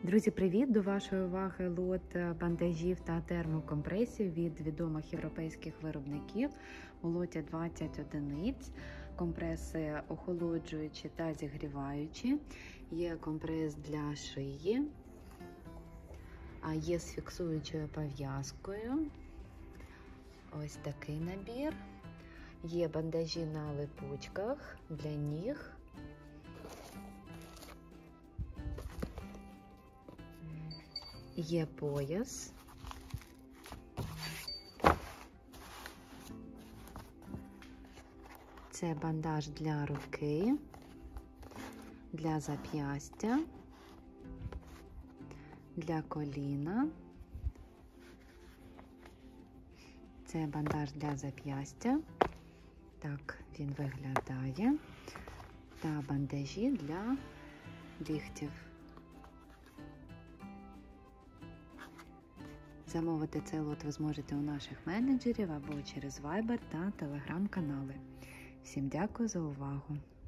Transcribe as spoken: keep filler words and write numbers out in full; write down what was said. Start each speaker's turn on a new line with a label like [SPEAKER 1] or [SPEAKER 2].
[SPEAKER 1] Друзі, привіт! До вашої уваги лот бандажів та термокомпресів від відомих європейських виробників. У лоті двадцять одиниць. Компреси охолоджуючі та зігріваючі. Є компрес для шиї, а є з фіксуючою пов'язкою. Ось такий набір. Є бандажі на липучках для ніг. Є пояс. Це бандаж для руки, для зап'ястя, для коліна. Це бандаж для зап'ястя. Так він виглядає. Та бандажі для ліктів. Замовити цей лот ви зможете у наших менеджерів або через Viber та Telegram канали. Всім дякую за увагу!